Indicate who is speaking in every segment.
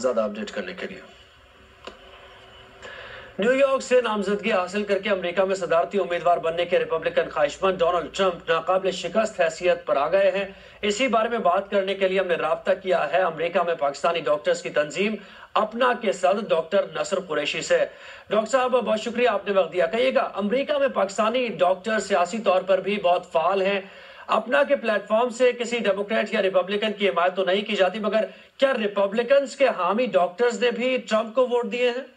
Speaker 1: Khanzada update करने के लिए। न्यूयॉर्क से नामजदगी हासिल करके अमेरिका में सदारती उम्मीदवार बनने के रिपब्लिकन ख्वाहिशमंद डोनाल्ड ट्रंप नाकाबिल शिकस्त हैसियत पर आ गए हैं। इसी बारे में बात करने के लिए हमने राब्ता किया है अमेरिका में पाकिस्तानी डॉक्टर्स की तंजीम अपना के सदर डॉक्टर नसर कुरैशी से। डॉक्टर साहब, बहुत शुक्रिया आपने वक्त दिया। कहिएगा, अमेरिका में पाकिस्तानी डॉक्टर सियासी तौर पर भी बहुत फाल हैं। अपना के प्लेटफॉर्म से किसी डेमोक्रेट या रिपब्लिकन की हिमायत तो नहीं की जाती, मगर क्या रिपब्लिकन के हामी डॉक्टर्स ने भी ट्रंप को वोट दिए हैं?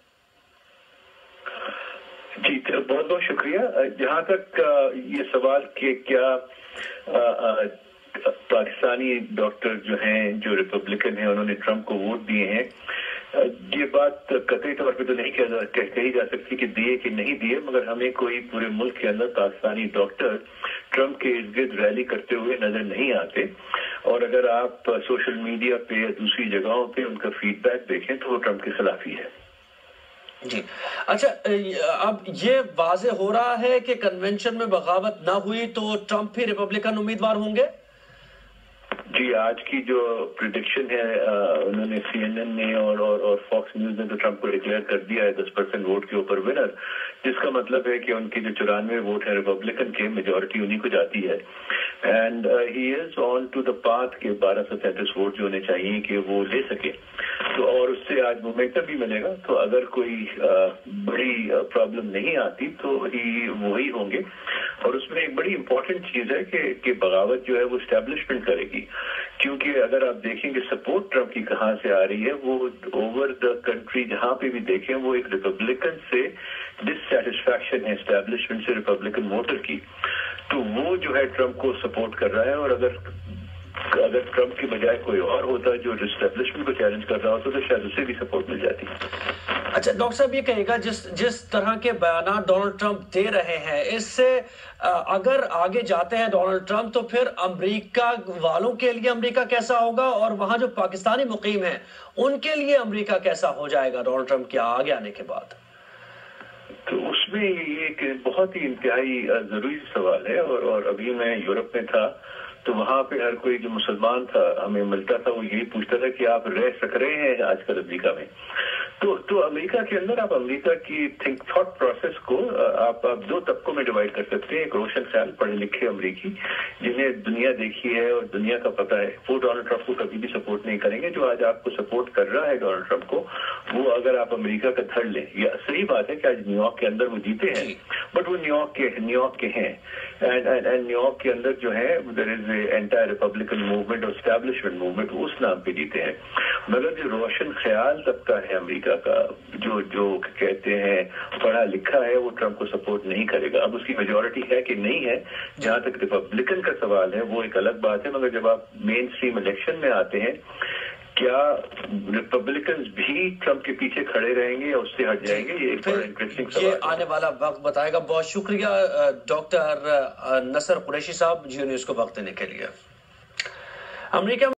Speaker 2: जी, बहुत बहुत शुक्रिया। जहां तक ये सवाल कि क्या पाकिस्तानी डॉक्टर जो हैं, जो रिपब्लिकन हैं, उन्होंने ट्रंप को वोट दिए हैं, ये बात कतई तौर पे तो नहीं कही जा सकती कि दिए कि नहीं दिए, मगर हमें कोई पूरे मुल्क के अंदर पाकिस्तानी डॉक्टर ट्रंप के इर्द गिर्द रैली करते हुए नजर नहीं आते। और अगर आप सोशल मीडिया पे या दूसरी जगहों पे उनका फीडबैक देखें तो वो ट्रंप के खिलाफ ही है।
Speaker 1: जी, अच्छा, अब ये वाज़ेह हो रहा है कि कन्वेंशन में बगावत ना हुई तो ट्रंप भी रिपब्लिकन उम्मीदवार होंगे?
Speaker 2: जी, आज की जो प्रिडिक्शन है, उन्होंने CNN ने और फॉक्स न्यूज ने तो ट्रंप को डिक्लेयर कर दिया है 10% वोट के ऊपर विनर, जिसका मतलब है कि उनके जो 94 वोट है रिपब्लिकन के, मेजोरिटी उन्हीं को जाती है। And he is on to the path के 1233 वोट जो होने चाहिए कि वो ले सके, तो और उससे आज मोमेंटम भी मिलेगा। तो अगर कोई बड़ी प्रॉब्लम नहीं आती तो ही वही होंगे। और उसमें एक बड़ी इंपॉर्टेंट चीज है कि बगावत जो है वो एस्टैब्लिशमेंट करेगी, क्योंकि अगर आप देखेंगे सपोर्ट ट्रंप की कहां से आ रही है, वो ओवर द कंट्री जहां पे भी देखें वो एक रिपब्लिकन से डिससैटिस्फैक्शन है एस्टैब्लिशमेंट से रिपब्लिकन वोटर की, तो वो जो है ट्रंप को सपोर्ट कर रहा है। और अगर ट्रंप की बजाय कोई और होता जो एस्टैब्लिशमेंट को चैलेंज कर रहा होता तो शायद उसे भी सपोर्ट मिल जाती।
Speaker 1: अच्छा डॉक्टर साहब, ये कहिएगा, जिस तरह के बयान डोनाल्ड ट्रंप दे रहे हैं, इससे अगर आगे जाते हैं डोनाल्ड ट्रंप तो फिर अमेरिका वालों के लिए अमेरिका कैसा होगा, और वहां जो पाकिस्तानी मुकीम हैं उनके लिए अमेरिका कैसा हो जाएगा डोनाल्ड ट्रंप के आगे आने के बाद?
Speaker 2: तो उसमें ये एक बहुत ही इंतहाई जरूरी सवाल है। और अभी मैं यूरोप में था तो वहां पे हर कोई जो मुसलमान था हमें मिलता था, वो यही पूछता था कि आप रह सक रहे हैं आजकल अमेरिका में। तो अमेरिका के अंदर आप अमेरिका की थॉट प्रोसेस को आप दो तबकों में डिवाइड कर सकते हैं। एक रोशन ख्याल पढ़े लिखे अमेरिकी जिन्हें दुनिया देखी है और दुनिया का पता है, वो डोनाल्ड ट्रंप को कभी भी सपोर्ट नहीं करेंगे। जो आज आपको सपोर्ट कर रहा है डोनाल्ड ट्रंप को, वो अगर आप अमेरिका का धड़ लें, या सही बात है कि आज न्यूयॉर्क के अंदर वो जीते हैं, बट वो न्यूयॉर्क के हैं। एंड न्यूयॉर्क के अंदर जो है there is entire Republican movement और एस्टैब्लिशमेंट मूवमेंट, उस नाम पे जीते हैं। मगर जो रोशन ख्याल तबका है अमेरिका का, जो कहते हैं पढ़ा लिखा है, वो ट्रंप को सपोर्ट नहीं करेगा। अब उसकी मेजोरिटी है कि नहीं है, जहां तक रिपब्लिकन का सवाल है वो एक अलग बात है। मगर जब आप मेन स्ट्रीम इलेक्शन में आते हैं, क्या रिपब्लिकन्स भी ट्रंप के पीछे खड़े रहेंगे या उससे हट जाएंगे, ये एक बड़ा इंटरेस्टिंग सवाल है।
Speaker 1: आने वाला वक्त बताएगा। बहुत शुक्रिया डॉक्टर नसर कुरैशी साहब, जियो न्यूज को वक्त देने के लिए। अमेरिका